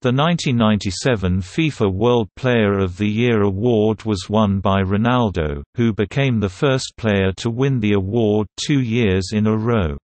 The 1997 FIFA World Player of the Year award was won by Ronaldo, who became the first player to win the award 2 years in a row.